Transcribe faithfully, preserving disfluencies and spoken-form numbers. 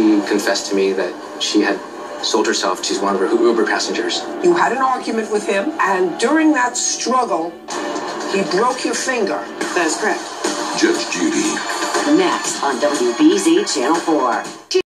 she confessed to me that she had sold herself to one of her Uber passengers. You had an argument with him, and during that struggle, he broke your finger. That is correct. Judge Judy. Next on W B Z Channel four.